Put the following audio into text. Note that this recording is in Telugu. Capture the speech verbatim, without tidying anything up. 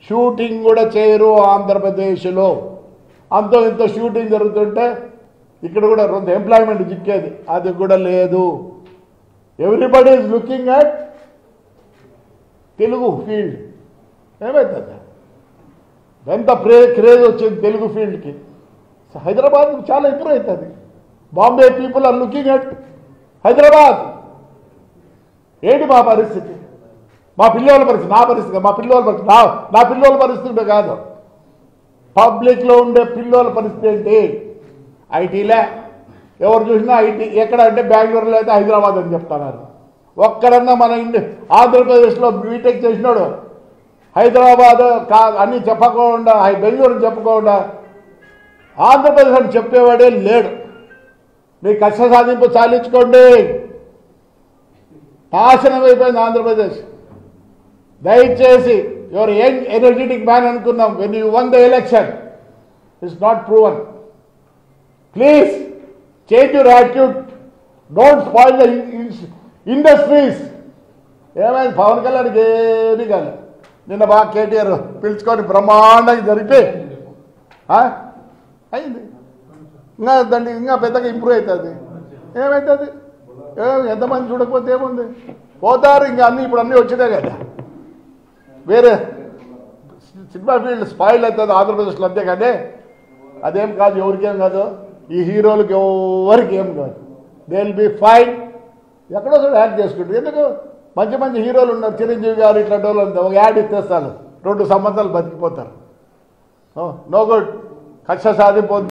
షూటింగ్ కూడా చేయరు ఆంధ్రప్రదేశ్లో. అంతో ఇంత షూటింగ్ జరుగుతుంటే ఇక్కడ కూడా కొంత ఎంప్లాయ్మెంట్ చిక్కేది, అది కూడా లేదు. Everybody is looking at Telugu field. ఏమవుతుంది? ఎంత ప్రే క్రేజ్ వచ్చింది తెలుగు ఫీల్డ్కి. హైదరాబాద్ చాలా ఇంప్రూవ్ అవుతుంది. Bombay people are looking at Hyderabad. ఏంటి మా పరిస్థితి? మా పిల్లల పరిస్థితి, నా పరిస్థితి, మా పిల్లల పరిస్థితి, నా నా పిల్లల పరిస్థితి కాదు, పబ్లిక్లో ఉండే పిల్లల పరిస్థితి ఏంటి? ఐటీలే ఎవరు చూసినా ఐటీ. ఎక్కడ అంటే బెంగళూరులో అయితే హైదరాబాద్ అని చెప్తున్నారు. ఒక్కడన్నా మన ఇండి ఆంధ్రప్రదేశ్లో బీటెక్ చేసినాడు హైదరాబాద్ కా అన్నీ చెప్పకుండా, బెంగళూరు చెప్పకుండా ఆంధ్రప్రదేశ్ అని చెప్పేవాడే లేడు. మీ కష్ట సాధింపు చాలించుకోండి. నాశనం అయిపోయింది ఆంధ్రప్రదేశ్. దయచేసి యువర్ యంగ్ ఎనర్జెటిక్ మ్యాన్ అనుకున్నాం. When you won the election it's not proven. Please change your attitude. Don't spoil the industries. ఏమైంది? పవన్ కళ్యాణ్కి ఏమీ కాదు. నిన్న బాగా కేటీఆర్ పిలుచుకొని బ్రహ్మాండంగా జరిపి అయింది. ఇంకా దాన్ని ఇంకా పెద్దగా ఇంప్రూవ్ అవుతుంది. ఏమవుతుంది? ఎంతమంది చూడకపోతే ఏముంది? పోతారు. ఇంకా అన్నీ ఇప్పుడు అన్నీ వచ్చినాయి కదా. వేరే సినిమా ఫీల్డ్ స్పాయిల్ అవుతుంది ఆంధ్రప్రదేశ్లో, అంతేకాదే అదేం కాదు. ఎవరికేం కాదు, ఈ హీరోలకి ఎవరికి ఏం కాదు. They will be fine. ఎక్కడో చోట యాక్ట్ చేసుకుంటారు. ఎందుకు? మంచి మంచి హీరోలు ఉన్నారు, చిరంజీవి గారు ఇట్లాంటి వాళ్ళు. ఒక యాడ్ ఇచ్చేస్తారు, రెండు సంవత్సరాలు బతికిపోతారు. No good. కక్ష సాధింపు